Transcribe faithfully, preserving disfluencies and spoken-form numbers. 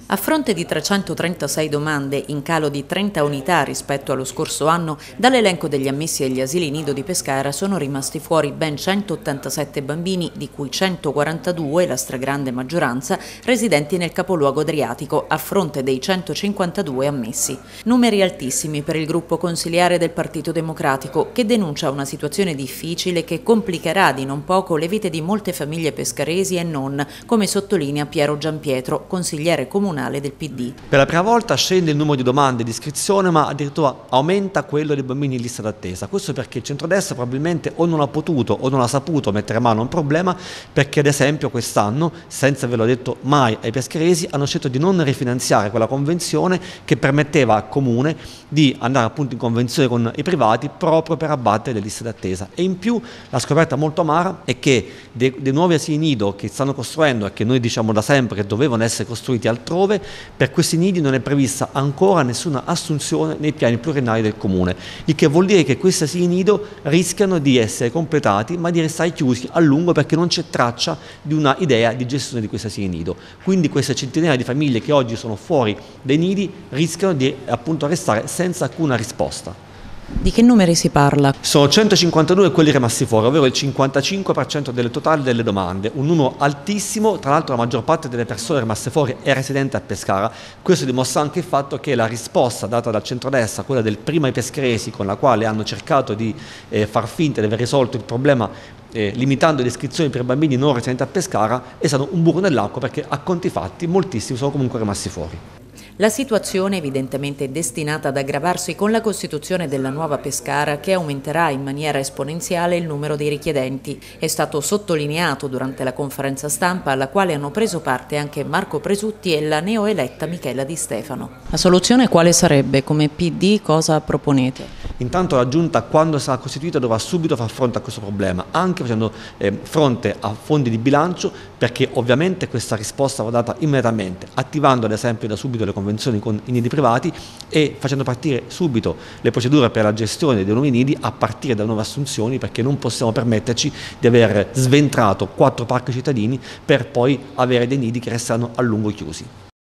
A fronte di trecentotrentasei domande, in calo di trenta unità rispetto allo scorso anno, dall'elenco degli ammessi agli asili nido di Pescara sono rimasti fuori ben centottantasette bambini, di cui centoquarantadue, la stragrande maggioranza, residenti nel capoluogo adriatico, a fronte dei centocinquantadue ammessi. Numeri altissimi per il gruppo consiliare del Partito Democratico, che denuncia una situazione difficile che complicherà di non poco le vite di molte famiglie pescaresi e non, come sottolinea Piero Giampietro, consigliere comunale del P D. Per la prima volta scende il numero di domande di iscrizione, ma addirittura aumenta quello dei bambini in lista d'attesa. Questo perché il centrodestra probabilmente o non ha potuto o non ha saputo mettere mano a un problema, perché ad esempio quest'anno, senza averlo detto mai ai pescaresi, hanno scelto di non rifinanziare quella convenzione che permetteva al comune di andare appunto in convenzione con i privati proprio per abbattere le liste d'attesa. E in più la scoperta molto amara è che dei, dei nuovi asili nido che stanno costruendo e che noi diciamo da sempre che dovevano essere costruiti altrove, per questi nidi non è prevista ancora nessuna assunzione nei piani pluriennali del comune, il che vuol dire che questi asili nido rischiano di essere completati ma di restare chiusi a lungo perché non c'è traccia di una idea di gestione di questi asili nido. Quindi queste centinaia di famiglie che oggi sono fuori dai nidi rischiano di appunto restare senza alcuna risposta. Di che numeri si parla? Sono centocinquantadue quelli rimasti fuori, ovvero il cinquantacinque per cento del totale delle domande, un numero altissimo. Tra l'altro la maggior parte delle persone rimaste fuori è residente a Pescara. Questo dimostra anche il fatto che la risposta data dal centrodestra, quella del prima ai pescaresi, con la quale hanno cercato di eh, far finta di aver risolto il problema eh, limitando le iscrizioni per bambini non residenti a Pescara, è stato un buco nell'acqua perché a conti fatti moltissimi sono comunque rimasti fuori. La situazione evidentemente è destinata ad aggravarsi con la costituzione della nuova Pescara, che aumenterà in maniera esponenziale il numero dei richiedenti. È stato sottolineato durante la conferenza stampa alla quale hanno preso parte anche Marco Presutti e la neoeletta Michela Di Stefano. La soluzione quale sarebbe? Come P D cosa proponete? Intanto la Giunta, quando sarà costituita, dovrà subito far fronte a questo problema, anche facendo eh, fronte a fondi di bilancio, perché ovviamente questa risposta va data immediatamente, attivando ad esempio da subito le convenzioni con i nidi privati e facendo partire subito le procedure per la gestione dei nuovi nidi a partire da nuove assunzioni, perché non possiamo permetterci di aver sventrato quattro parchi cittadini per poi avere dei nidi che restano a lungo chiusi.